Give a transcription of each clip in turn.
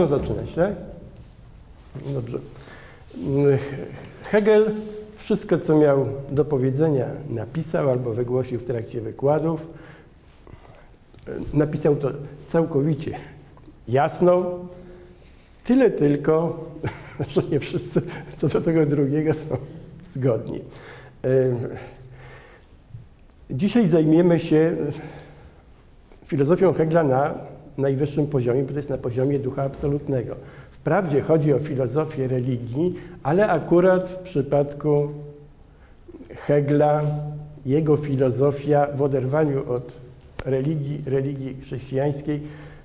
można zaczynać, tak? Dobrze. Hegel wszystko, co miał do powiedzenia, napisał albo wygłosił w trakcie wykładów. Napisał to całkowicie jasno, tyle tylko, że nie wszyscy co do tego drugiego są zgodni. Dzisiaj zajmiemy się filozofią Hegla na najwyższym poziomie, bo to jest na poziomie ducha absolutnego. Wprawdzie chodzi o filozofię religii, ale akurat w przypadku Hegla jego filozofia w oderwaniu od religii chrześcijańskiej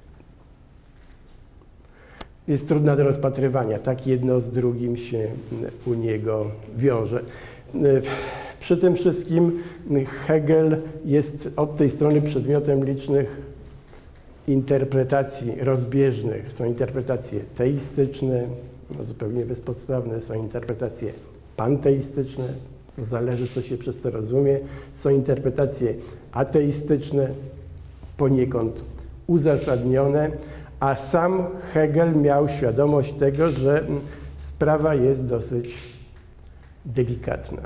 jest trudna do rozpatrywania. Tak jedno z drugim się u niego wiąże. Przy tym wszystkim Hegel jest od tej strony przedmiotem licznych interpretacji rozbieżnych. Są interpretacje teistyczne, no zupełnie bezpodstawne, są interpretacje panteistyczne, to zależy, co się przez to rozumie. Są interpretacje ateistyczne, poniekąd uzasadnione, a sam Hegel miał świadomość tego, że sprawa jest dosyć delikatna.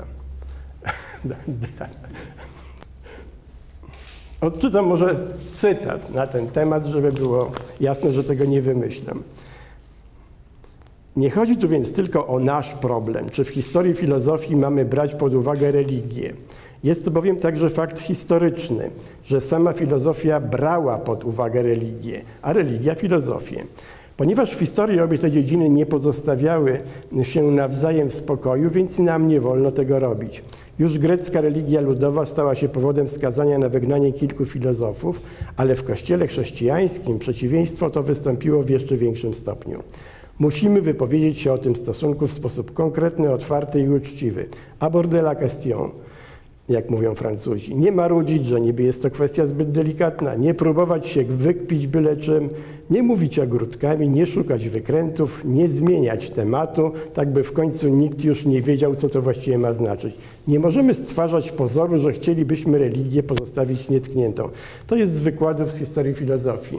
Odczytam może cytat na ten temat, żeby było jasne, że tego nie wymyślam. Nie chodzi tu więc tylko o nasz problem, czy w historii filozofii mamy brać pod uwagę religię. Jest to bowiem także fakt historyczny, że sama filozofia brała pod uwagę religię, a religia filozofię. Ponieważ w historii obie te dziedziny nie pozostawiały się nawzajem w spokoju, więc nam nie wolno tego robić. Już grecka religia ludowa stała się powodem skazania na wygnanie kilku filozofów, ale w kościele chrześcijańskim przeciwieństwo to wystąpiło w jeszcze większym stopniu. Musimy wypowiedzieć się o tym stosunku w sposób konkretny, otwarty i uczciwy. Aborder la question, jak mówią Francuzi. Nie marudzić, że niby jest to kwestia zbyt delikatna, nie próbować się wykpić byle czym, nie mówić ogródkami, nie szukać wykrętów, nie zmieniać tematu, tak by w końcu nikt już nie wiedział, co to właściwie ma znaczyć. Nie możemy stwarzać pozoru, że chcielibyśmy religię pozostawić nietkniętą. To jest z wykładów z historii filozofii.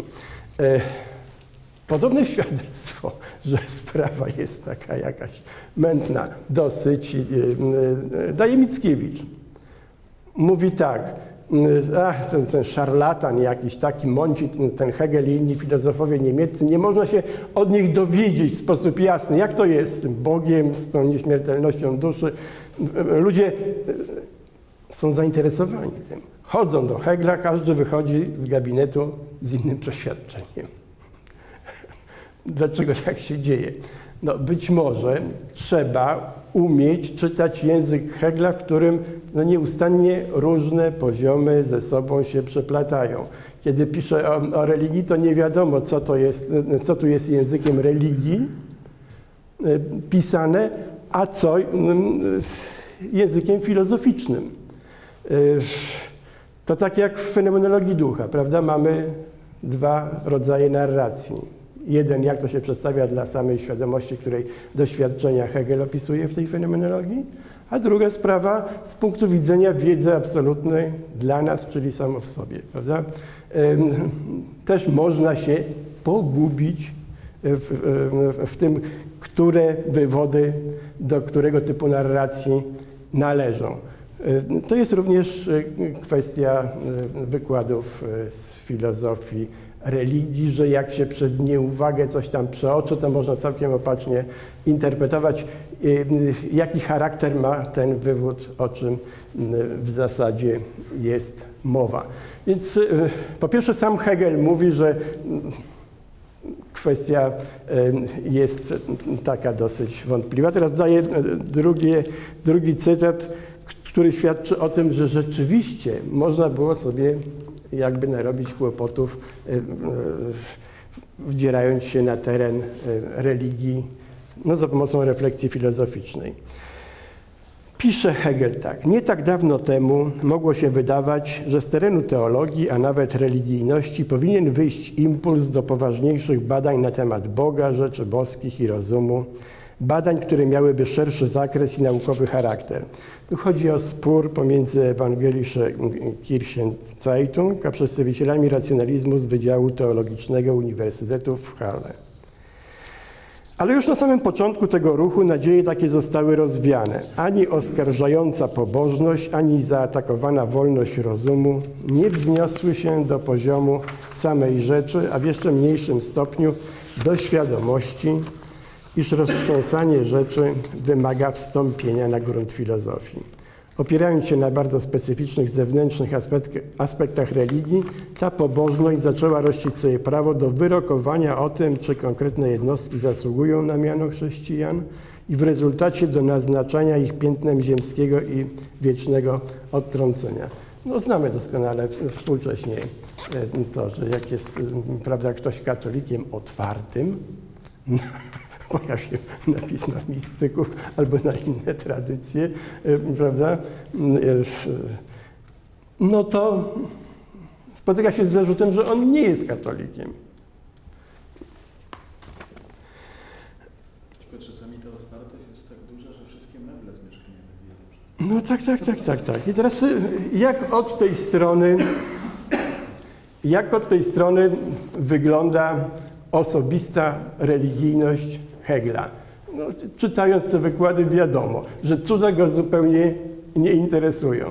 Podobne świadectwo, że sprawa jest taka jakaś mętna, dosyć, daje Mickiewicz. Mówi tak, ten szarlatan jakiś taki, mąci, ten Hegel i inni filozofowie niemieccy, nie można się od nich dowiedzieć w sposób jasny, jak to jest z tym Bogiem, z tą nieśmiertelnością duszy. Ludzie są zainteresowani tym. Chodzą do Hegla, każdy wychodzi z gabinetu z innym przeświadczeniem. Dlaczego tak się dzieje? No być może trzeba umieć czytać język Hegla, w którym nieustannie różne poziomy ze sobą się przeplatają. Kiedy pisze o religii, to nie wiadomo, co tu jest językiem religii pisane, a co językiem filozoficznym. To tak jak w fenomenologii ducha, prawda? Mamy dwa rodzaje narracji. Jeden, jak to się przedstawia dla samej świadomości, której doświadczenia Hegel opisuje w tej fenomenologii, a druga sprawa z punktu widzenia wiedzy absolutnej dla nas, czyli samo w sobie, prawda? Też można się pogubić w tym, które wywody do którego typu narracji należą. To jest również kwestia wykładów z filozofii religii, że jak się przez nieuwagę coś tam przeoczy, to można całkiem opacznie interpretować, jaki charakter ma ten wywód, o czym w zasadzie jest mowa. Więc po pierwsze sam Hegel mówi, że kwestia jest taka dosyć wątpliwa. Teraz daję drugi cytat, który świadczy o tym, że rzeczywiście można było sobie jakby narobić kłopotów, wdzierając się na teren religii, za pomocą refleksji filozoficznej. Pisze Hegel tak. Nie tak dawno temu mogło się wydawać, że z terenu teologii, a nawet religijności powinien wyjść impuls do poważniejszych badań na temat Boga, rzeczy boskich i rozumu. Badań, które miałyby szerszy zakres i naukowy charakter. Tu chodzi o spór pomiędzy Evangelische Kirchenzeitung a przedstawicielami racjonalizmu z Wydziału Teologicznego Uniwersytetu w Halle. Ale już na samym początku tego ruchu nadzieje takie zostały rozwiane. Ani oskarżająca pobożność, ani zaatakowana wolność rozumu nie wzniosły się do poziomu samej rzeczy, a w jeszcze mniejszym stopniu do świadomości, iż roztrząsanie rzeczy wymaga wstąpienia na grunt filozofii. Opierając się na bardzo specyficznych zewnętrznych aspektach religii, ta pobożność zaczęła rościć sobie prawo do wyrokowania o tym, czy konkretne jednostki zasługują na miano chrześcijan i w rezultacie do naznaczania ich piętnem ziemskiego i wiecznego odtrącenia. No, znamy doskonale współcześnie to, że jak jest, prawda, ktoś katolikiem otwartym, pojawia się na pismach mistyków albo na inne tradycje, prawda, no to spotyka się z zarzutem, że on nie jest katolikiem. Tylko czasami ta otwartość jest tak duża, że wszystkie meble z mieszkania wybijają. No tak. I teraz jak od tej strony wygląda osobista religijność Hegla? No, czytając te wykłady wiadomo, że cuda go zupełnie nie interesują.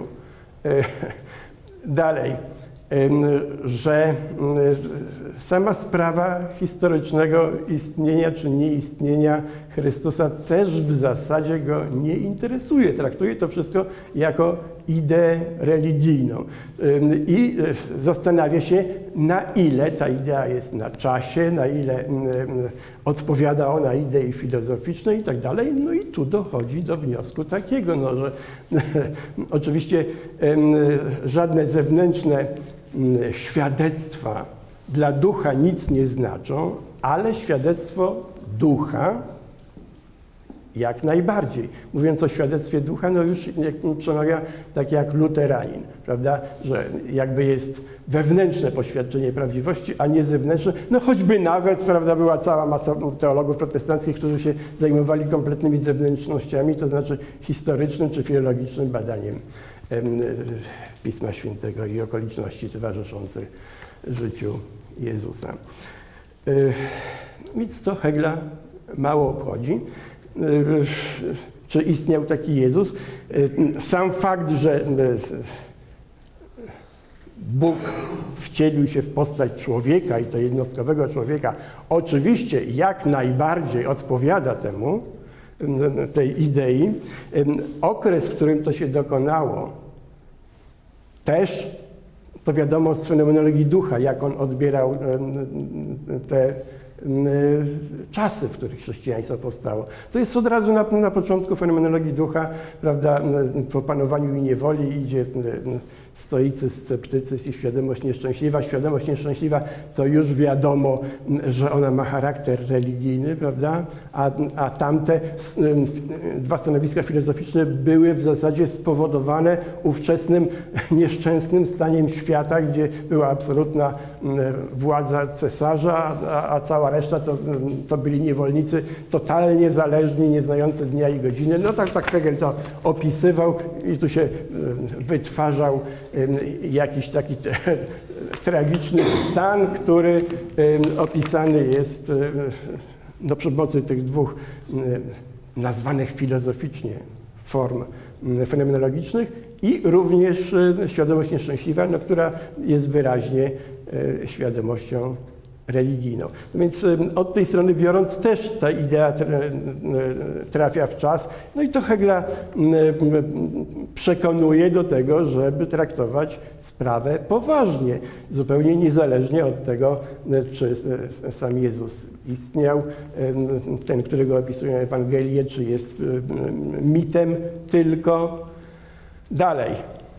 Dalej, że sama sprawa historycznego istnienia czy nieistnienia Chrystusa też w zasadzie go nie interesuje. Traktuje to wszystko jako ideę religijną i zastanawia się, na ile ta idea jest na czasie, na ile odpowiada ona idei filozoficznej i tak dalej. No i tu dochodzi do wniosku takiego, no, że oczywiście żadne zewnętrzne świadectwa dla ducha nic nie znaczą, ale świadectwo ducha jak najbardziej. Mówiąc o świadectwie ducha, no już przemawia tak jak luteranin, prawda, że jakby jest wewnętrzne poświadczenie prawdziwości, a nie zewnętrzne. No choćby nawet, prawda, była cała masa teologów protestanckich, którzy się zajmowali kompletnymi zewnętrznościami, to znaczy historycznym czy filologicznym badaniem Pisma Świętego i okoliczności towarzyszących życiu Jezusa. Więc to Hegla mało obchodzi. Czy istniał taki Jezus? Sam fakt, że Bóg wcielił się w postać człowieka i to jednostkowego człowieka, oczywiście jak najbardziej odpowiada temu, tej idei. Okres, w którym to się dokonało, też to wiadomo z fenomenologii ducha, jak on odbierał te czasy, w których chrześcijaństwo powstało. To jest od razu na początku fenomenologii ducha, prawda, po panowaniu i niewoli idzie stoicyzm, sceptycyzm i świadomość nieszczęśliwa. Świadomość nieszczęśliwa to już wiadomo, że ona ma charakter religijny, prawda? A tamte dwa stanowiska filozoficzne były w zasadzie spowodowane ówczesnym nieszczęsnym staniem świata, gdzie była absolutna władza cesarza, a cała reszta to byli niewolnicy totalnie zależni, nie znający dnia i godziny. No tak Hegel to opisywał i tu się wytwarzał jakiś taki tragiczny stan, który opisany jest no, przy pomocy tych dwóch nazwanych filozoficznie form fenomenologicznych i również świadomość nieszczęśliwa, no, która jest wyraźnie świadomością religijną. Więc od tej strony biorąc też ta idea trafia w czas, no i to Hegla przekonuje do tego, żeby traktować sprawę poważnie, zupełnie niezależnie od tego, czy sam Jezus istniał, ten, którego opisują Ewangelie, czy jest mitem tylko. Dalej.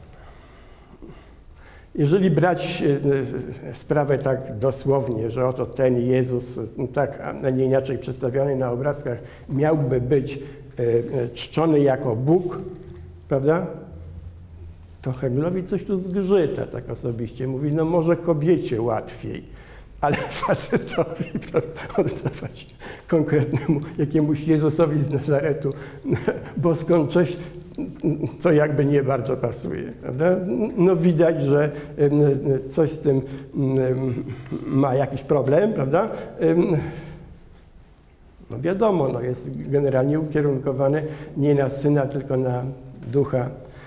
Jeżeli brać sprawę tak dosłownie, że oto ten Jezus, tak, a nie inaczej przedstawiony na obrazkach, miałby być czczony jako Bóg, prawda? To Heglowi coś tu zgrzyta tak osobiście. Mówi, no może kobiecie łatwiej, ale facetowi oddawać konkretnemu jakiemuś Jezusowi z Nazaretu boską cześć, to jakby nie bardzo pasuje, prawda? No widać, że coś z tym ma jakiś problem, prawda? No wiadomo, no jest generalnie ukierunkowany nie na Syna, tylko na Ducha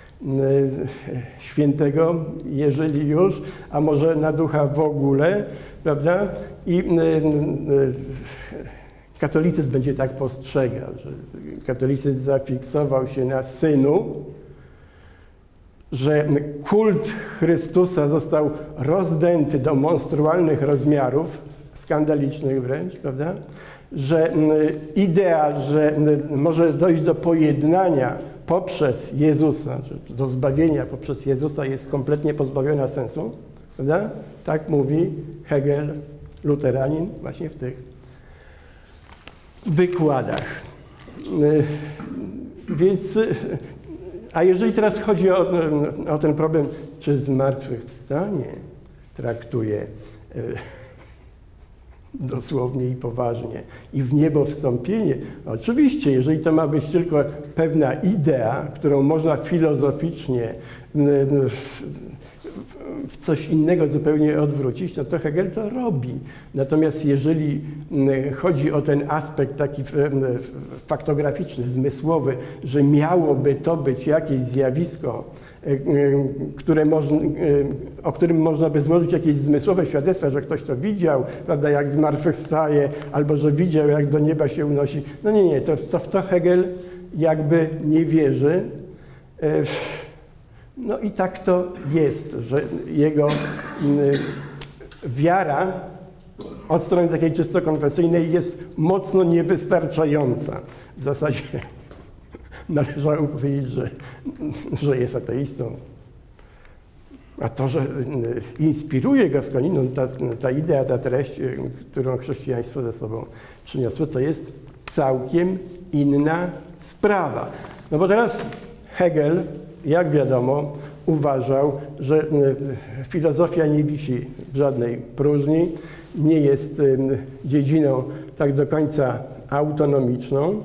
Świętego, jeżeli już, a może na Ducha w ogóle, prawda? I katolicyzm będzie tak postrzegał, że katolicyzm zafiksował się na Synu, że kult Chrystusa został rozdęty do monstrualnych rozmiarów, skandalicznych wręcz, prawda? Że idea, że może dojść do pojednania poprzez Jezusa, do zbawienia poprzez Jezusa jest kompletnie pozbawiona sensu, prawda? Tak mówi Hegel, luteranin, właśnie w tych wykładach. Więc, a jeżeli teraz chodzi o ten problem, czy zmartwychwstanie traktuje dosłownie i poważnie i w niebo wstąpienie, oczywiście, jeżeli to ma być tylko pewna idea, którą można filozoficznie w coś innego zupełnie odwrócić, no to Hegel to robi. Natomiast jeżeli chodzi o ten aspekt taki faktograficzny, zmysłowy, że miałoby to być jakieś zjawisko, o którym można by złożyć jakieś zmysłowe świadectwa, że ktoś to widział, prawda, jak zmartwychwstaje, albo że widział, jak do nieba się unosi. No nie, to w to Hegel jakby nie wierzy. No i tak to jest, że jego wiara od strony takiej czysto konfesyjnej jest mocno niewystarczająca. W zasadzie należało powiedzieć, że jest ateistą. A to, że inspiruje go skądinąd ta idea, ta treść, którą chrześcijaństwo ze sobą przyniosło, to jest całkiem inna sprawa. No bo teraz Hegel, jak wiadomo, uważał, że filozofia nie wisi w żadnej próżni, nie jest dziedziną tak do końca autonomiczną,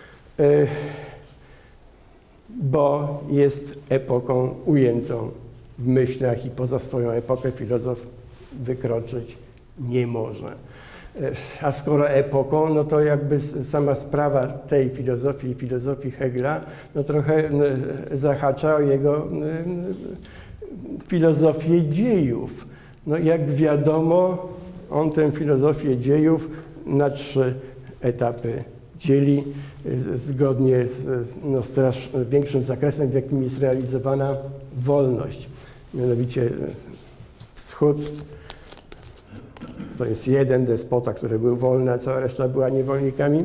bo jest epoką ujętą w myślach i poza swoją epokę filozof wykroczyć nie może. A skoro epoką, no to jakby sama sprawa tej filozofii i filozofii Hegla, no trochę zahacza o jego filozofię dziejów. No jak wiadomo, on tę filozofię dziejów na 3 etapy dzieli zgodnie z większym zakresem, w jakim jest realizowana wolność. Mianowicie wschód to jest jeden despota, który był wolny, a cała reszta była niewolnikami.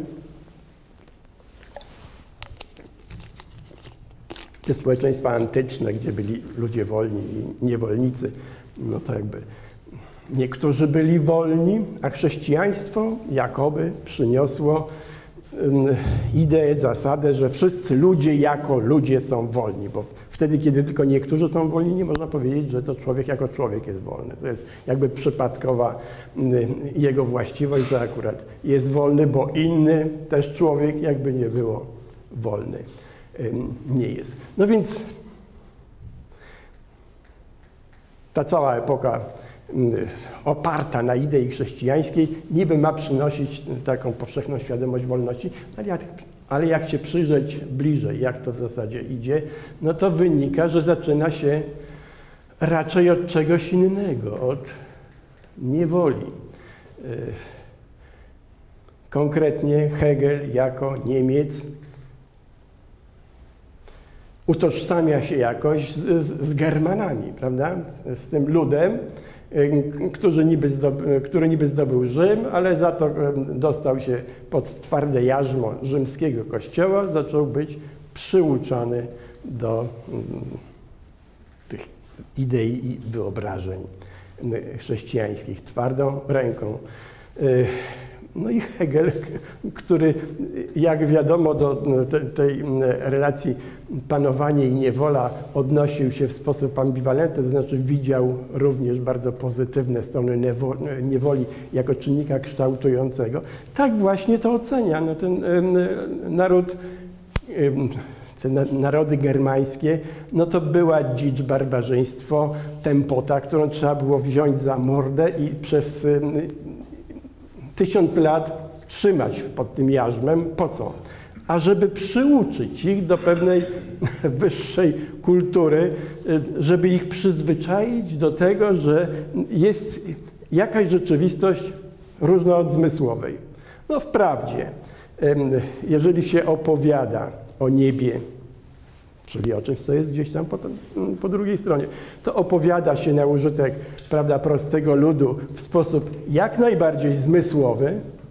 Te społeczeństwa antyczne, gdzie byli ludzie wolni i niewolnicy, no to jakby niektórzy byli wolni, a chrześcijaństwo jakoby przyniosło ideę, zasadę, że wszyscy ludzie jako ludzie są wolni, bo wtedy, kiedy tylko niektórzy są wolni, nie można powiedzieć, że to człowiek jako człowiek jest wolny. To jest jakby przypadkowa jego właściwość, że akurat jest wolny, bo inny też człowiek, jakby nie było, wolny nie jest. No więc ta cała epoka oparta na idei chrześcijańskiej niby ma przynosić taką powszechną świadomość wolności, ale jak się przyjrzeć bliżej, jak to w zasadzie idzie, no to wynika, że zaczyna się raczej od czegoś innego, od niewoli. Konkretnie Hegel jako Niemiec utożsamia się jakoś z Germanami, prawda? Z tym ludem, który niby zdobył Rzym, ale za to dostał się pod twarde jarzmo rzymskiego kościoła, zaczął być przyuczany do tych idei i wyobrażeń chrześcijańskich twardą ręką. No i Hegel, który jak wiadomo do tej relacji panowanie i niewola odnosił się w sposób ambiwalentny, to znaczy widział również bardzo pozytywne strony niewoli jako czynnika kształtującego. Tak właśnie to ocenia. No ten naród, te narody germańskie, no to była dzicz, barbarzyństwo, tępota, którą trzeba było wziąć za mordę i przez 1000 lat trzymać pod tym jarzmem. Po co? Ażeby przyuczyć ich do pewnej wyższej kultury, żeby ich przyzwyczaić do tego, że jest jakaś rzeczywistość różna od zmysłowej. No wprawdzie, jeżeli się opowiada o niebie, czyli o czymś, co jest gdzieś tam po drugiej stronie, to opowiada się na użytek, prawda, prostego ludu w sposób jak najbardziej zmysłowy.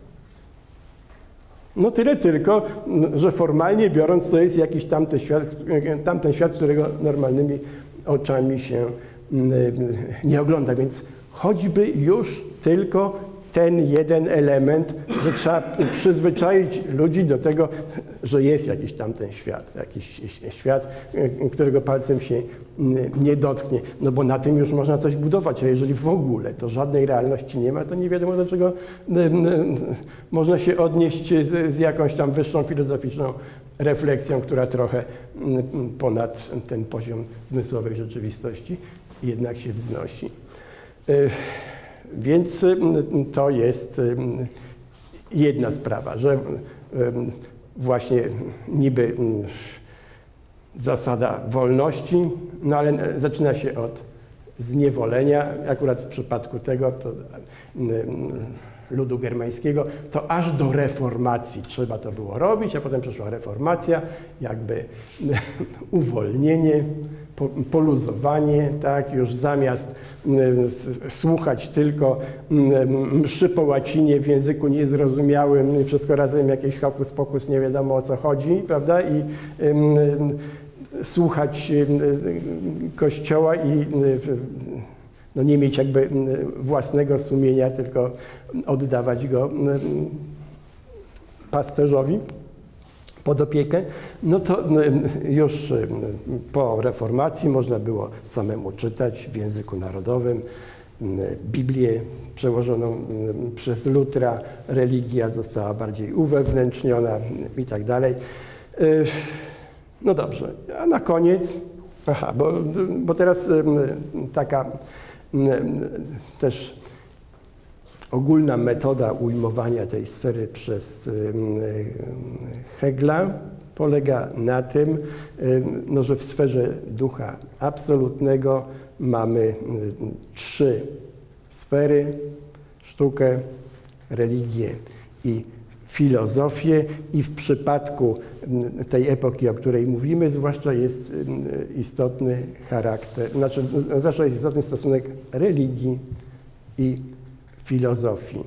No tyle tylko, że formalnie biorąc, to jest jakiś tamten świat, którego normalnymi oczami się nie ogląda. Więc choćby już tylko ten jeden element, że trzeba przyzwyczaić ludzi do tego, że jest jakiś tamten świat, jakiś świat, którego palcem się nie dotknie. No bo na tym już można coś budować, a jeżeli w ogóle to żadnej realności nie ma, to nie wiadomo, do czego można się odnieść z jakąś tam wyższą filozoficzną refleksją, która trochę ponad ten poziom zmysłowej rzeczywistości jednak się wznosi. Więc to jest jedna sprawa, że właśnie niby zasada wolności, no ale zaczyna się od zniewolenia. Akurat w przypadku tego to, ludu germańskiego, to aż do reformacji trzeba to było robić, a potem przyszła reformacja, jakby uwolnienie, poluzowanie, tak, już zamiast słuchać tylko mszy po łacinie w języku niezrozumiałym, wszystko razem jakiś hokus pokus, nie wiadomo o co chodzi, prawda, i słuchać Kościoła i no nie mieć jakby własnego sumienia, tylko oddawać go pasterzowi pod opiekę, no to już po reformacji można było samemu czytać w języku narodowym Biblię przełożoną przez Lutra, religia została bardziej uwewnętrzniona i tak dalej. No dobrze, a na koniec, bo teraz taka też ogólna metoda ujmowania tej sfery przez Hegla polega na tym, no, że w sferze ducha absolutnego mamy 3 sfery: sztukę, religię i filozofię, i w przypadku tej epoki, o której mówimy, zwłaszcza jest istotny charakter, zwłaszcza jest istotny stosunek religii i filozofii.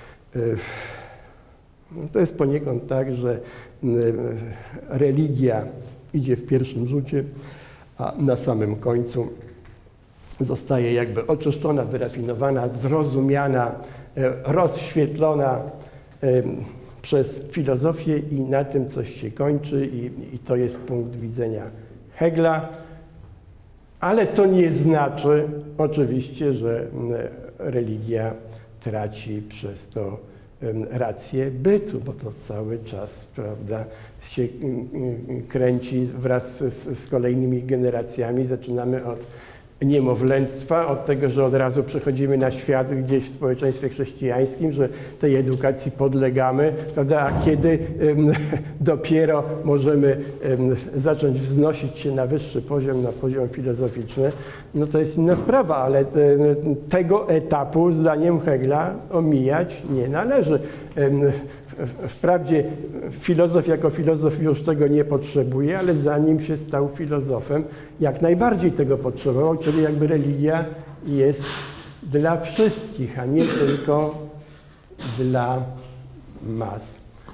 To jest poniekąd tak, że religia idzie w pierwszym rzucie, a na samym końcu zostaje jakby oczyszczona, wyrafinowana, zrozumiana, rozświetlona przez filozofię i na tym coś się kończy i to jest punkt widzenia Hegla, ale to nie znaczy oczywiście, że religia traci przez to rację bytu, bo to cały czas, prawda, się kręci wraz z kolejnymi generacjami. Zaczynamy od niemowlęctwa, od tego, że od razu przechodzimy na świat gdzieś w społeczeństwie chrześcijańskim, że tej edukacji podlegamy, prawda? A kiedy dopiero możemy zacząć wznosić się na wyższy poziom, na poziom filozoficzny, no to jest inna sprawa, ale tego etapu zdaniem Hegla omijać nie należy. Wprawdzie filozof jako filozof już tego nie potrzebuje, ale zanim się stał filozofem, jak najbardziej tego potrzebował, czyli jakby religia jest dla wszystkich, a nie tylko dla mas.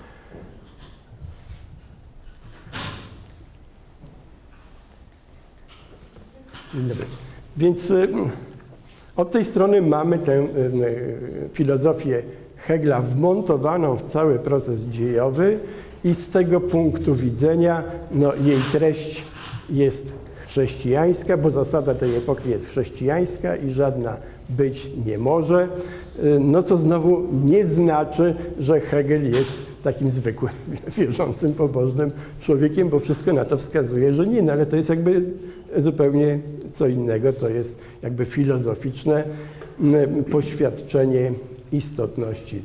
Dobry. Więc od tej strony mamy tę filozofię Hegla wmontowaną w cały proces dziejowy i z tego punktu widzenia no, jej treść jest chrześcijańska, bo zasada tej epoki jest chrześcijańska i żadna być nie może, no co znowu nie znaczy, że Hegel jest takim zwykłym, wierzącym, pobożnym człowiekiem, bo wszystko na to wskazuje, że nie, no ale to jest jakby zupełnie co innego, to jest jakby filozoficzne poświadczenie istotności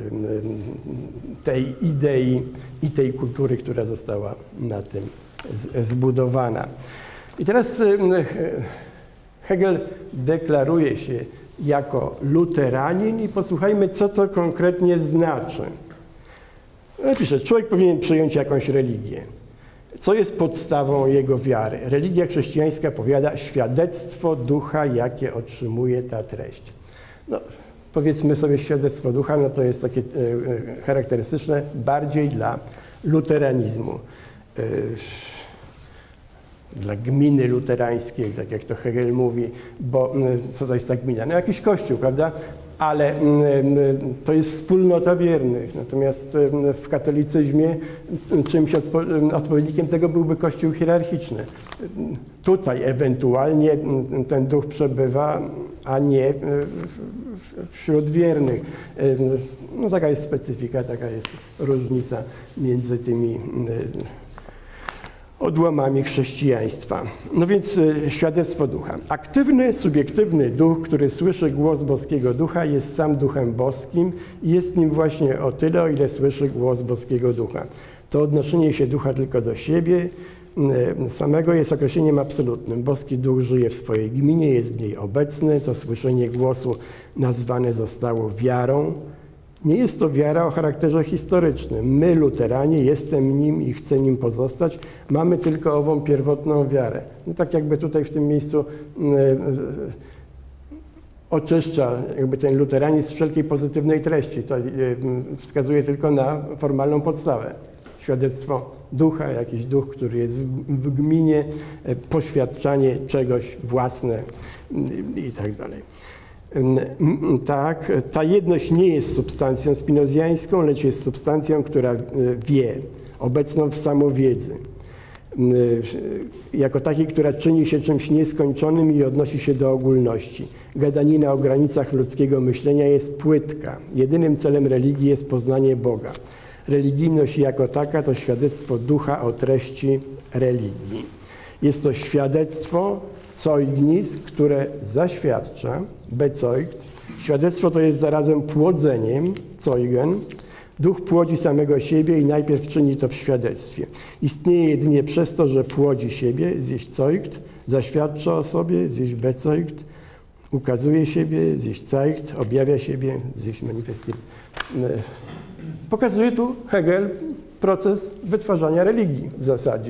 tej idei i tej kultury, która została na tym zbudowana. I teraz Hegel deklaruje się jako luteranin i posłuchajmy, co to konkretnie znaczy. Pisze, człowiek powinien przyjąć jakąś religię. Co jest podstawą jego wiary? Religia chrześcijańska powiada świadectwo ducha, jakie otrzymuje ta treść. No, powiedzmy sobie świadectwo ducha, no to jest takie charakterystyczne bardziej dla luteranizmu. Dla gminy luterańskiej, tak jak to Hegel mówi, bo co to jest ta gmina? No jakiś kościół, prawda? Ale to jest wspólnota wiernych. Natomiast w katolicyzmie czymś odpowiednikiem tego byłby kościół hierarchiczny. Tutaj ewentualnie ten duch przebywa, a nie wśród wiernych. No taka jest specyfika, taka jest różnica między tymi odłamami chrześcijaństwa. No więc świadectwo ducha. Aktywny, subiektywny duch, który słyszy głos boskiego ducha, jest sam duchem boskim i jest nim właśnie o tyle, o ile słyszy głos boskiego ducha. To odnoszenie się ducha tylko do siebie samego jest określeniem absolutnym. Boski duch żyje w swojej gminie, jest w niej obecny. To słyszenie głosu nazwane zostało wiarą. Nie jest to wiara o charakterze historycznym. My, luteranie, jestem nim i chcę nim pozostać. Mamy tylko ową pierwotną wiarę. No tak jakby tutaj w tym miejscu oczyszcza jakby ten luteranizm z wszelkiej pozytywnej treści. To wskazuje tylko na formalną podstawę. Świadectwo ducha, jakiś duch, który jest w gminie, poświadczanie czegoś własne i tak dalej. Tak, ta jedność nie jest substancją spinozjańską, lecz jest substancją, która wie, obecną w samowiedzy. Jako takiej, która czyni się czymś nieskończonym i odnosi się do ogólności. Gadanina o granicach ludzkiego myślenia jest płytka. Jedynym celem religii jest poznanie Boga. Religijność jako taka to świadectwo ducha o treści religii. Jest to świadectwo Zeugnis, które zaświadcza, bezeugt. Świadectwo to jest zarazem płodzeniem, Zeugen. Duch płodzi samego siebie i najpierw czyni to w świadectwie. Istnieje jedynie przez to, że płodzi siebie, zjeść Zeugt, zaświadcza o sobie, zjeść bezeugt, ukazuje siebie, zjeść zeigt, objawia siebie, zjeść manifestiert. Pokazuje tu Hegel proces wytwarzania religii w zasadzie.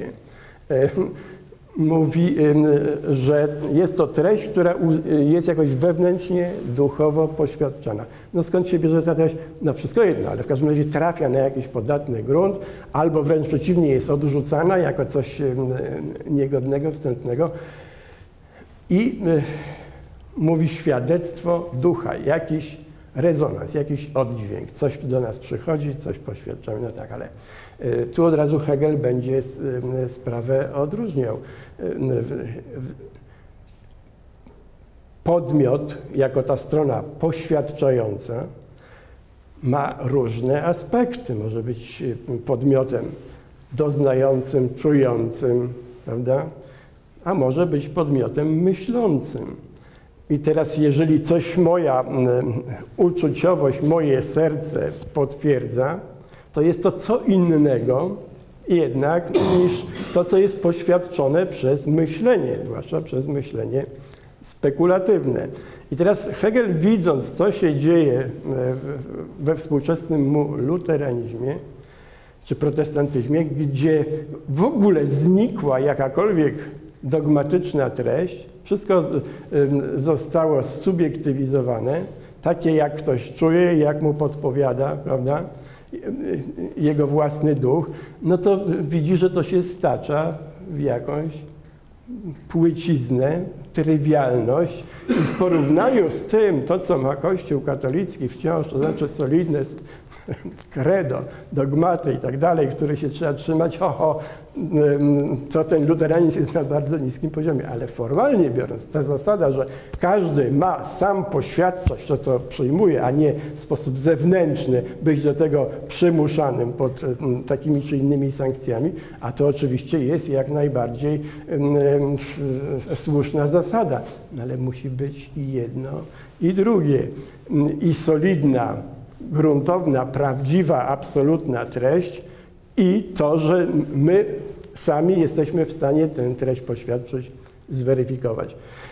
Mówi, że jest to treść, która jest jakoś wewnętrznie, duchowo poświadczana. No skąd się bierze ta treść? No wszystko jedno, ale w każdym razie trafia na jakiś podatny grunt, albo wręcz przeciwnie, jest odrzucana jako coś niegodnego, wstępnego. I mówi świadectwo ducha, jakiś rezonans, jakiś oddźwięk. Coś do nas przychodzi, coś poświadczamy, no tak, ale tu od razu Hegel będzie sprawę odróżniał. Podmiot, jako ta strona poświadczająca, ma różne aspekty. Może być podmiotem doznającym, czującym, prawda? A może być podmiotem myślącym. I teraz, jeżeli coś moja uczuciowość, moje serce potwierdza, to jest to co innego jednak niż to, co jest poświadczone przez myślenie, zwłaszcza przez myślenie spekulatywne. I teraz Hegel, widząc, co się dzieje we współczesnym luteranizmie czy protestantyzmie, gdzie w ogóle znikła jakakolwiek dogmatyczna treść, wszystko zostało subiektywizowane, takie jak ktoś czuje, jak mu podpowiada, prawda, jego własny duch, no to widzi, że to się stacza w jakąś płyciznę, trywialność i w porównaniu z tym, to co ma Kościół katolicki wciąż, to znaczy solidne credo, dogmaty i tak dalej, które się trzeba trzymać, to ten luteranizm jest na bardzo niskim poziomie, ale formalnie biorąc, ta zasada, że każdy ma sam poświadczać to, co przyjmuje, a nie w sposób zewnętrzny być do tego przymuszanym pod takimi czy innymi sankcjami, a to oczywiście jest jak najbardziej słuszna zasada, ale musi być i jedno, i drugie, i solidna, gruntowna, prawdziwa, absolutna treść i to, że my sami jesteśmy w stanie tę treść poświadczyć, zweryfikować.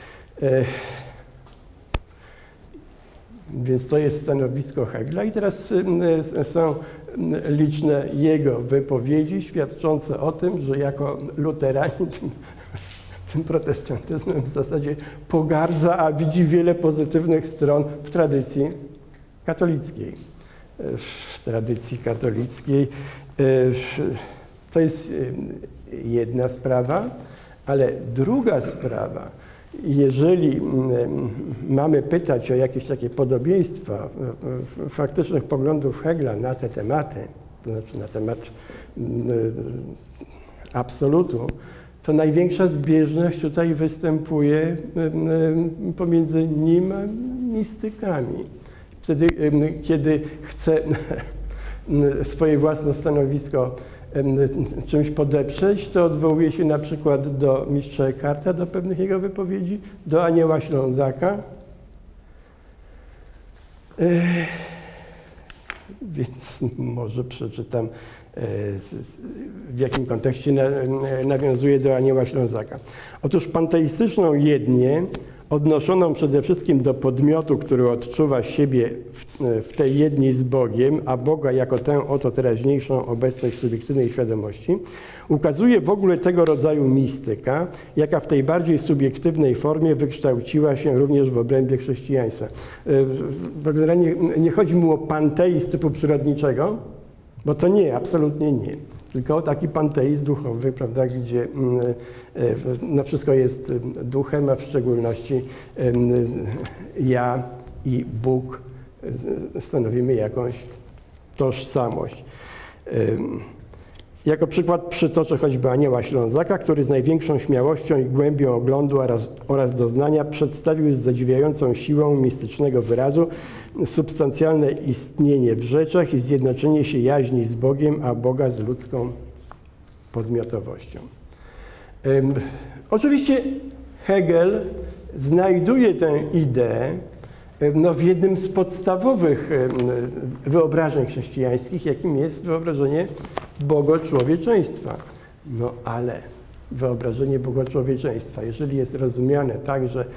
Więc to jest stanowisko Hegla i teraz są liczne jego wypowiedzi świadczące o tym, że jako luteranin tym protestantyzmem w zasadzie pogardza, a widzi wiele pozytywnych stron w tradycji katolickiej. W tradycji katolickiej to jest jedna sprawa, ale druga sprawa, jeżeli mamy pytać o jakieś takie podobieństwa faktycznych poglądów Hegla na te tematy, to znaczy na temat absolutu, to największa zbieżność tutaj występuje pomiędzy nim a mistykami. Wtedy, kiedy chce swoje własne stanowisko czymś podeprzeć, to odwołuje się na przykład do mistrza Eckharta, do pewnych jego wypowiedzi, do Anioła Ślązaka. Więc może przeczytam, w jakim kontekście nawiązuje do Anioła Ślązaka. Otóż panteistyczną jednię, odnoszoną przede wszystkim do podmiotu, który odczuwa siebie w tej jedni z Bogiem, a Boga jako tę oto teraźniejszą obecność subiektywnej świadomości, ukazuje w ogóle tego rodzaju mistyka, jaka w tej bardziej subiektywnej formie wykształciła się również w obrębie chrześcijaństwa. Nie chodzi mu o panteizm typu przyrodniczego, bo to nie, absolutnie nie. Tylko taki panteizm duchowy, prawda, gdzie no wszystko jest duchem, a w szczególności ja i Bóg stanowimy jakąś tożsamość. Jako przykład przytoczę choćby Anioła Ślązaka, który z największą śmiałością i głębią oglądu oraz doznania przedstawił z zadziwiającą siłą mistycznego wyrazu substancjalne istnienie w rzeczach i zjednoczenie się jaźni z Bogiem, a Boga z ludzką podmiotowością. Oczywiście Hegel znajduje tę ideę w jednym z podstawowych wyobrażeń chrześcijańskich, jakim jest wyobrażenie bogoczłowieczeństwa. No ale wyobrażenie bogoczłowieczeństwa, jeżeli jest rozumiane tak, że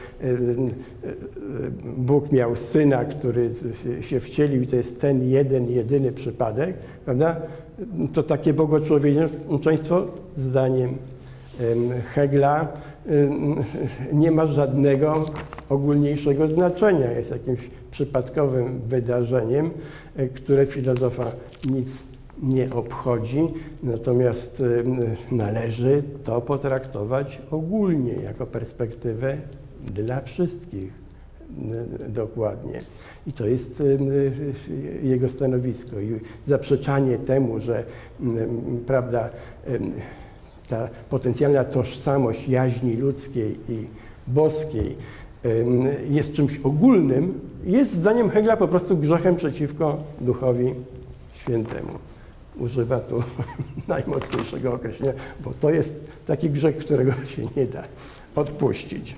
Bóg miał syna, który się wcielił i to jest ten jeden, jedyny przypadek, prawda? To takie bogoczłowieczeństwo, zdaniem Hegla, nie ma żadnego ogólniejszego znaczenia. Jest jakimś przypadkowym wydarzeniem, które filozofa nic nie obchodzi, natomiast należy to potraktować ogólnie, jako perspektywę dla wszystkich dokładnie. I to jest jego stanowisko. I zaprzeczanie temu, że prawda, ta potencjalna tożsamość jaźni ludzkiej i boskiej jest czymś ogólnym, jest zdaniem Hegla po prostu grzechem przeciwko Duchowi Świętemu. Używa tu najmocniejszego określenia, bo to jest taki grzech, którego się nie da odpuścić.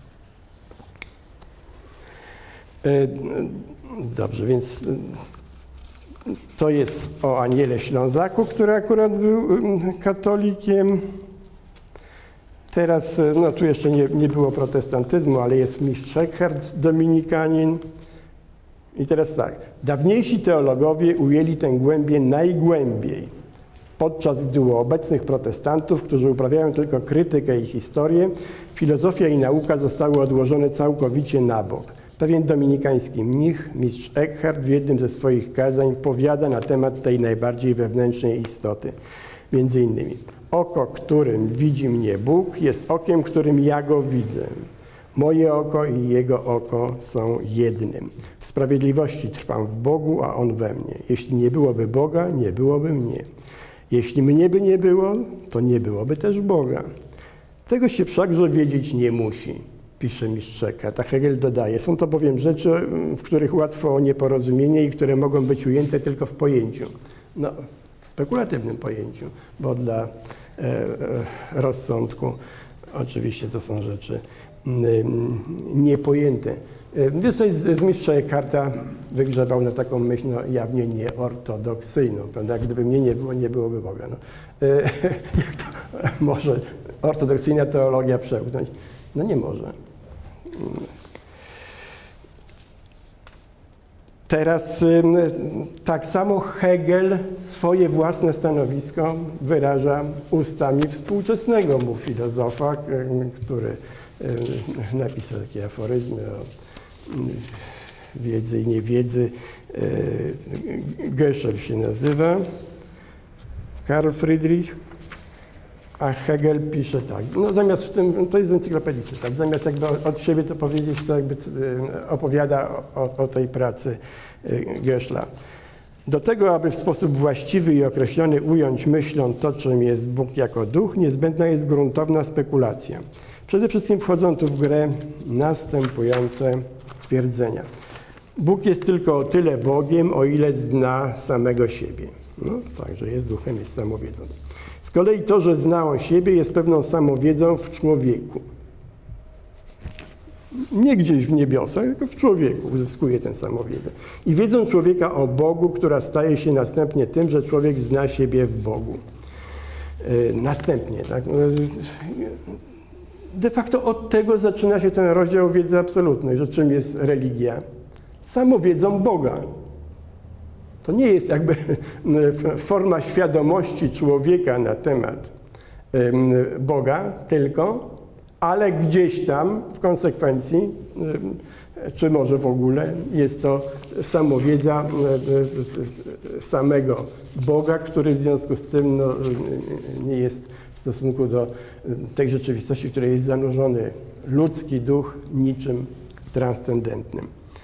Dobrze, więc to jest o Aniele Ślązaku, który akurat był katolikiem. Teraz, no tu jeszcze nie było protestantyzmu, ale jest mistrz Eckhart, dominikanin. I teraz tak, dawniejsi teologowie ujęli tę głębię najgłębiej, podczas gdy u obecnych protestantów, którzy uprawiają tylko krytykę i historię, filozofia i nauka zostały odłożone całkowicie na bok. Pewien dominikański mnich, mistrz Eckhart, w jednym ze swoich kazań powiada na temat tej najbardziej wewnętrznej istoty. Między innymi, oko, którym widzi mnie Bóg, jest okiem, którym ja go widzę. Moje oko i jego oko są jednym. W sprawiedliwości trwam w Bogu, a On we mnie. Jeśli nie byłoby Boga, nie byłoby mnie. Jeśli mnie by nie było, to nie byłoby też Boga. Tego się wszakże wiedzieć nie musi, pisze mistrz Eckhart. A Hegel dodaje, są to bowiem rzeczy, w których łatwo o nieporozumienie i które mogą być ujęte tylko w pojęciu. No, w spekulatywnym pojęciu, bo dla rozsądku oczywiście to są rzeczy niepojęte. Wiesz, coś z mistrza Eckharta wygrzebał na taką myśl jawnie nieortodoksyjną, prawda? Gdyby mnie nie było, nie byłoby Boga. No. Jak to może ortodoksyjna teologia przełknąć? No nie może. Teraz tak samo Hegel swoje własne stanowisko wyraża ustami współczesnego mu filozofa, który napisał takie aforyzmy o wiedzy i niewiedzy. Göschel się nazywa, Karl Friedrich, a Hegel pisze tak, no zamiast w tym, to jest z encyklopedii cytat, zamiast jakby od siebie to powiedzieć, to jakby opowiada o tej pracy Göschla. Do tego, aby w sposób właściwy i określony ująć myślą to, czym jest Bóg jako duch, niezbędna jest gruntowna spekulacja. Przede wszystkim wchodzą tu w grę następujące twierdzenia. Bóg jest tylko o tyle Bogiem, o ile zna samego siebie. No, także jest duchem, jest samowiedzą. Z kolei to, że zna on siebie, jest pewną samowiedzą w człowieku. Nie gdzieś w niebiosach, tylko w człowieku uzyskuje tę samowiedzę. I wiedzą człowieka o Bogu, która staje się następnie tym, że człowiek zna siebie w Bogu. Następnie, tak? De facto od tego zaczyna się ten rozdział wiedzy absolutnej, że czym jest religia? Samowiedzą Boga. To nie jest jakby forma świadomości człowieka na temat Boga tylko, ale gdzieś tam w konsekwencji, czy może w ogóle, jest to samowiedza samego Boga, który w związku z tym no, nie jest w stosunku do tej rzeczywistości, w której jest zanurzony ludzki duch, niczym transcendentnym.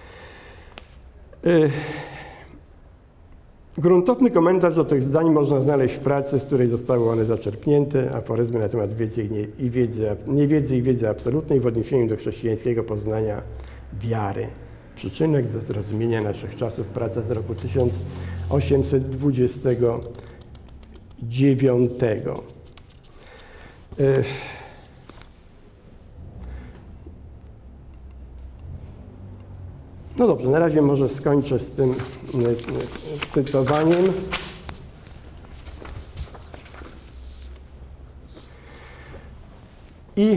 Gruntowny komentarz do tych zdań można znaleźć w pracy, z której zostały one zaczerpnięte, aforyzmy na temat niewiedzy i wiedzy absolutnej w odniesieniu do chrześcijańskiego poznania wiary. Przyczynek do zrozumienia naszych czasów, praca z roku 1829. No dobrze, na razie może skończę z tym cytowaniem. I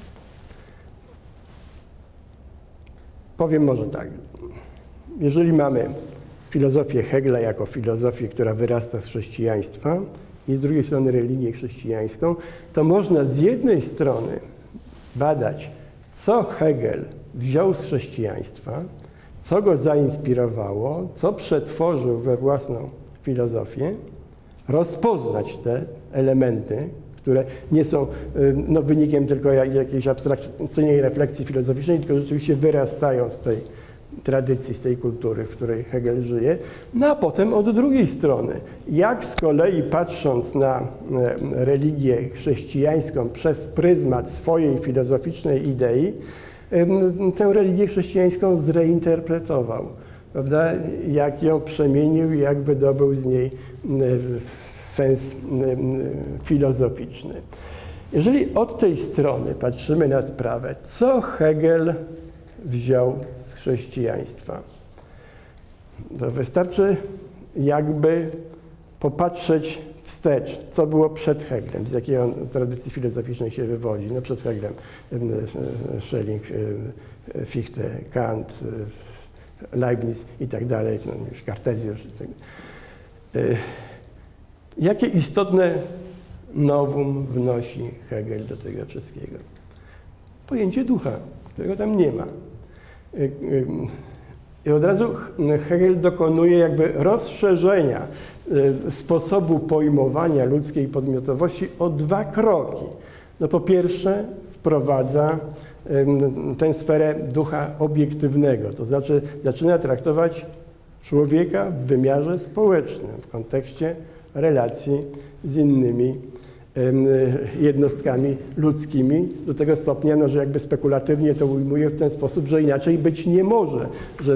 powiem może tak, jeżeli mamy filozofię Hegla jako filozofię, która wyrasta z chrześcijaństwa i z drugiej strony religię chrześcijańską, to można z jednej strony badać, co Hegel wziął z chrześcijaństwa, co go zainspirowało, co przetworzył we własną filozofię, rozpoznać te elementy, które nie są no, wynikiem tylko jakiejś abstrakcyjnej refleksji filozoficznej, tylko rzeczywiście wyrastają z tej tradycji, z tej kultury, w której Hegel żyje. No a potem od drugiej strony, jak z kolei patrząc na religię chrześcijańską przez pryzmat swojej filozoficznej idei, tę religię chrześcijańską zreinterpretował, prawda? Jak ją przemienił, jak wydobył z niej sens filozoficzny. Jeżeli od tej strony patrzymy na sprawę, co Hegel wziął z chrześcijaństwa, to wystarczy jakby popatrzeć wstecz, co było przed Heglem, z jakiej on tradycji filozoficznej się wywodzi. No przed Heglem Schelling, Fichte, Kant, Leibniz i tak dalej, no już Kartezjusz. Jakie istotne nowum wnosi Hegel do tego wszystkiego? Pojęcie ducha, którego tam nie ma. I od razu Hegel dokonuje jakby rozszerzenia sposobu pojmowania ludzkiej podmiotowości o dwa kroki. No po pierwsze, w wprowadza tę sferę ducha obiektywnego, to znaczy zaczyna traktować człowieka w wymiarze społecznym, w kontekście relacji z innymi jednostkami ludzkimi, do tego stopnia, no, że jakby spekulatywnie to ujmuje w ten sposób, że inaczej być nie może,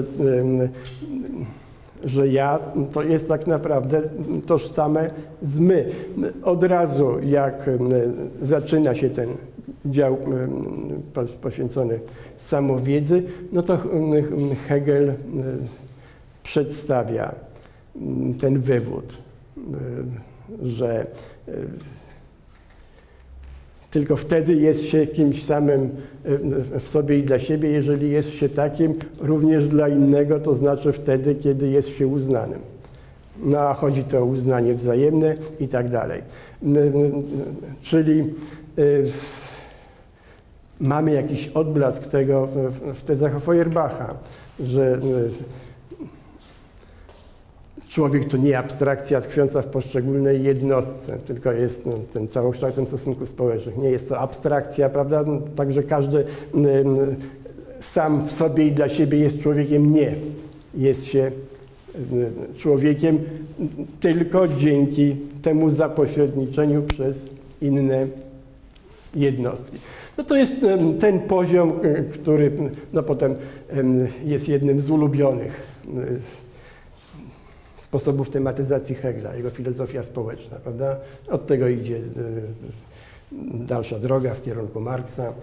że ja to jest tak naprawdę tożsame z my. Od razu jak zaczyna się ten dział poświęcony samowiedzy, no to Hegel przedstawia ten wywód, że tylko wtedy jest się kimś samym w sobie i dla siebie, jeżeli jest się takim również dla innego, to znaczy wtedy, kiedy jest się uznanym. No a chodzi to o uznanie wzajemne i tak dalej. Czyli mamy jakiś odblask tego w tezach Feuerbacha, że człowiek to nie abstrakcja tkwiąca w poszczególnej jednostce, tylko jest tym całokształtem stosunków społecznych. Nie jest to abstrakcja, prawda? Także każdy sam w sobie i dla siebie jest człowiekiem. Nie. Jest się człowiekiem tylko dzięki temu zapośredniczeniu przez inne jednostki. No to jest ten poziom, który no potem jest jednym z ulubionych sposobów tematyzacji Hegla, jego filozofia społeczna, prawda? Od tego idzie dalsza droga w kierunku Marksa.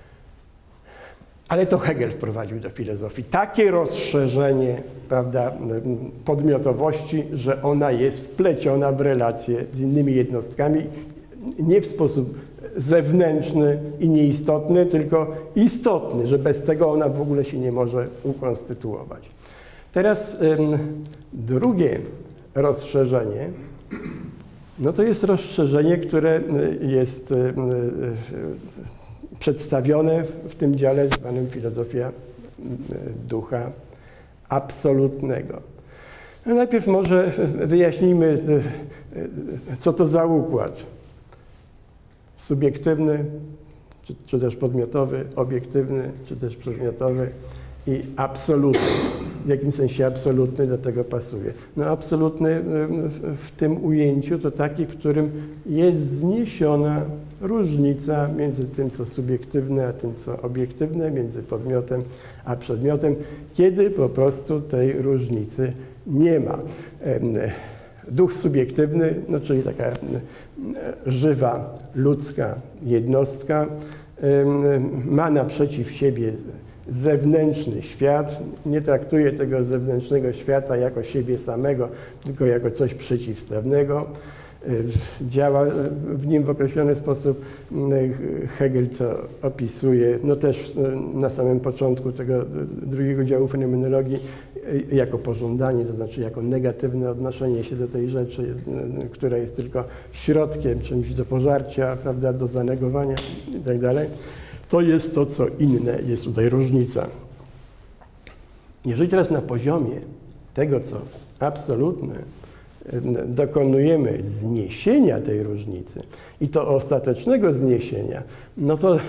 Ale to Hegel wprowadził do filozofii takie rozszerzenie, prawda, podmiotowości, że ona jest wpleciona w relacje z innymi jednostkami, nie w sposób zewnętrzny i nieistotny, tylko istotny, że bez tego ona w ogóle się nie może ukonstytuować. Teraz drugie rozszerzenie, no to jest rozszerzenie, które jest przedstawione w tym dziale zwanym filozofia ducha absolutnego. No najpierw może wyjaśnijmy, co to za układ. Subiektywny, czy też podmiotowy, obiektywny, czy też przedmiotowy i absolutny. W jakim sensie absolutny do tego pasuje? No absolutny w tym ujęciu to taki, w którym jest zniesiona różnica między tym, co subiektywne, a tym, co obiektywne, między podmiotem a przedmiotem, kiedy po prostu tej różnicy nie ma. Duch subiektywny, no czyli taka żywa, ludzka jednostka, ma naprzeciw siebie zewnętrzny świat, nie traktuje tego zewnętrznego świata jako siebie samego, tylko jako coś przeciwstawnego. Działa w nim w określony sposób. Hegel to opisuje, no też na samym początku tego drugiego działu fenomenologii, jako pożądanie, to znaczy jako negatywne odnoszenie się do tej rzeczy, która jest tylko środkiem, czymś do pożarcia, prawda, do zanegowania i tak dalej. To jest to, co inne, jest tutaj różnica. Jeżeli teraz na poziomie tego, co absolutne, dokonujemy zniesienia tej różnicy i to ostatecznego zniesienia, no to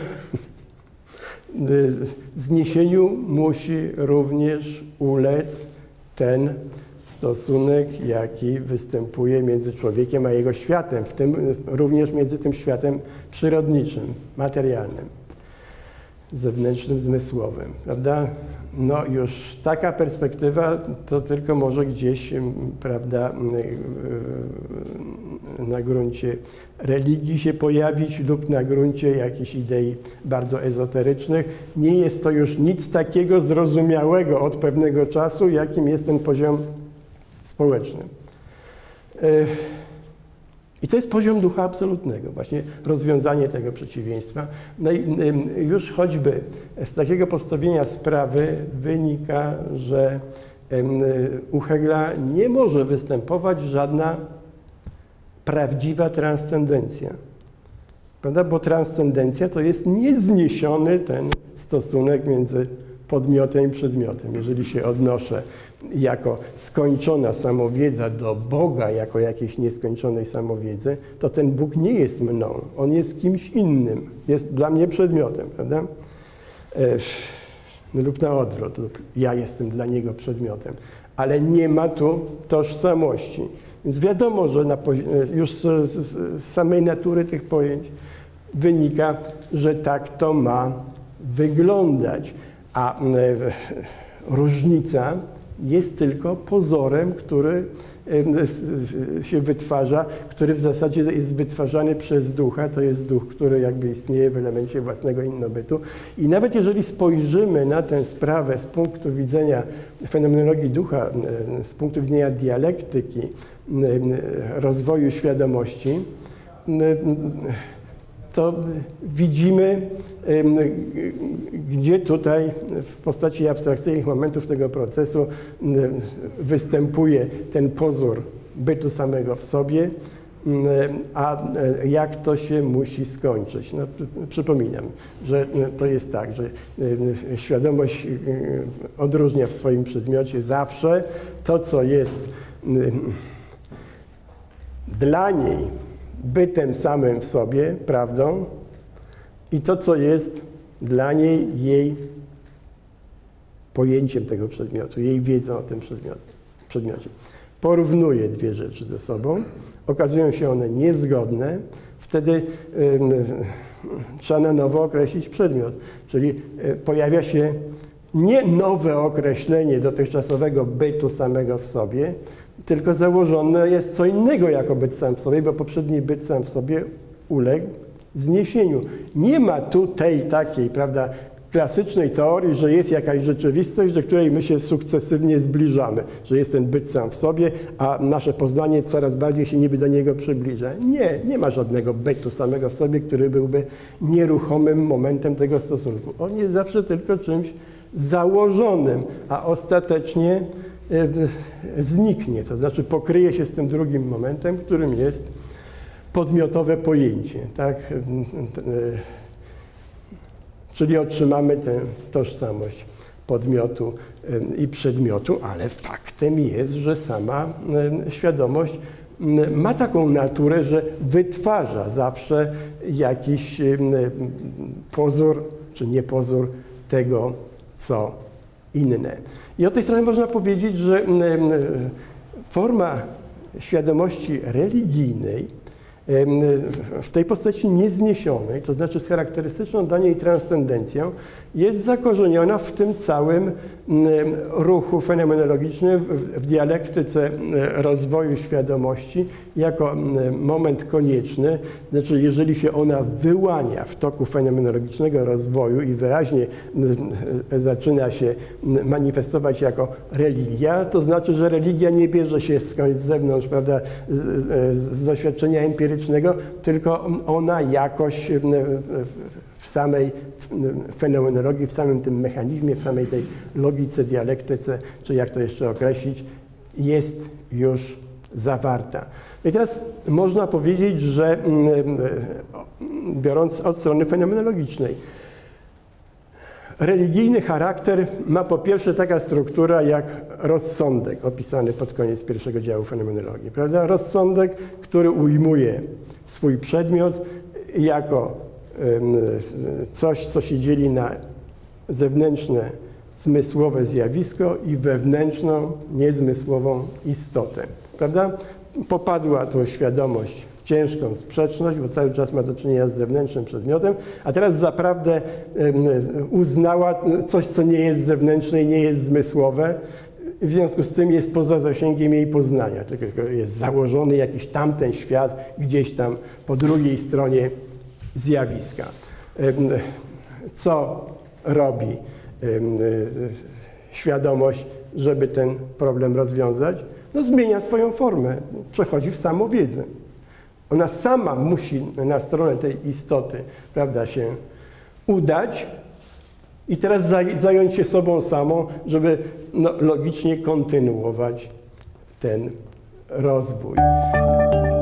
zniesieniu musi również ulec ten stosunek, jaki występuje między człowiekiem a jego światem, w tym również między tym światem przyrodniczym, materialnym, zewnętrznym, zmysłowym, prawda? No już taka perspektywa to tylko może gdzieś, prawda, na gruncie religii się pojawić lub na gruncie jakichś idei bardzo ezoterycznych. Nie jest to już nic takiego zrozumiałego od pewnego czasu, jakim jest ten poziom społeczny. I to jest poziom ducha absolutnego, właśnie rozwiązanie tego przeciwieństwa. No i już choćby z takiego postawienia sprawy wynika, że u Hegla nie może występować żadna prawdziwa transcendencja. Prawda? Bo transcendencja to jest niezniesiony ten stosunek między podmiotem i przedmiotem. Jeżeli się odnoszę jako skończona samowiedza do Boga jako jakiejś nieskończonej samowiedzy, to ten Bóg nie jest mną, On jest kimś innym, jest dla mnie przedmiotem, prawda? Lub na odwrót, lub ja jestem dla Niego przedmiotem, ale nie ma tu tożsamości. Więc wiadomo, że już z samej natury tych pojęć wynika, że tak to ma wyglądać, a różnica jest tylko pozorem, który się wytwarza, który w zasadzie jest wytwarzany przez ducha. To jest duch, który jakby istnieje w elemencie własnego innobytu. I nawet jeżeli spojrzymy na tę sprawę z punktu widzenia fenomenologii ducha, z punktu widzenia dialektyki, rozwoju świadomości, to widzimy, gdzie tutaj w postaci abstrakcyjnych momentów tego procesu występuje ten pozór bytu samego w sobie, a jak to się musi skończyć. No, przypominam, że to jest tak, że świadomość odróżnia w swoim przedmiocie zawsze to, co jest dla niej bytem samym w sobie, prawdą, i to, co jest dla niej jej pojęciem tego przedmiotu, jej wiedzą o tym przedmiocie. Porównuje dwie rzeczy ze sobą, okazują się one niezgodne, wtedy trzeba na nowo określić przedmiot, czyli pojawia się nie nowe określenie dotychczasowego bytu samego w sobie, tylko założone jest co innego jako byt sam w sobie, bo poprzedni byt sam w sobie uległ zniesieniu. Nie ma tu tej takiej, prawda, klasycznej teorii, że jest jakaś rzeczywistość, do której my się sukcesywnie zbliżamy, że jest ten byt sam w sobie, a nasze poznanie coraz bardziej się niby do niego przybliża. Nie, nie ma żadnego bytu samego w sobie, który byłby nieruchomym momentem tego stosunku. On jest zawsze tylko czymś założonym, a ostatecznie zniknie, to znaczy pokryje się z tym drugim momentem, którym jest podmiotowe pojęcie, tak? Czyli otrzymamy tę tożsamość podmiotu i przedmiotu, ale faktem jest, że sama świadomość ma taką naturę, że wytwarza zawsze jakiś pozór, czy niepozór tego, co inne. I od tej strony można powiedzieć, że forma świadomości religijnej w tej postaci niezniesionej, to znaczy z charakterystyczną dla niej transcendencją, jest zakorzeniona w tym całym ruchu fenomenologicznym, w dialektyce rozwoju świadomości jako moment konieczny. Znaczy, jeżeli się ona wyłania w toku fenomenologicznego rozwoju i wyraźnie zaczyna się manifestować jako religia, to znaczy, że religia nie bierze się skądś z zewnątrz, prawda, z doświadczenia empirycznego, tylko ona jakoś w samej fenomenologii, w samym tym mechanizmie, w samej tej logice, dialektyce, czy jak to jeszcze określić, jest już zawarta. I teraz można powiedzieć, że biorąc od strony fenomenologicznej, religijny charakter ma po pierwsze taka struktura jak rozsądek, opisany pod koniec pierwszego działu fenomenologii, prawda? Rozsądek, który ujmuje swój przedmiot jako coś, co się dzieli na zewnętrzne, zmysłowe zjawisko i wewnętrzną, niezmysłową istotę, prawda? Popadła tu świadomość w ciężką sprzeczność, bo cały czas ma do czynienia z zewnętrznym przedmiotem, a teraz zaprawdę uznała coś, co nie jest zewnętrzne i nie jest zmysłowe, w związku z tym jest poza zasięgiem jej poznania, tylko jest założony jakiś tamten świat gdzieś tam po drugiej stronie zjawiska. Co robi świadomość, żeby ten problem rozwiązać? No, zmienia swoją formę, przechodzi w samowiedzę. Ona sama musi na stronę tej istoty, prawda, się udać i teraz zająć się sobą samą, żeby logicznie kontynuować ten rozwój.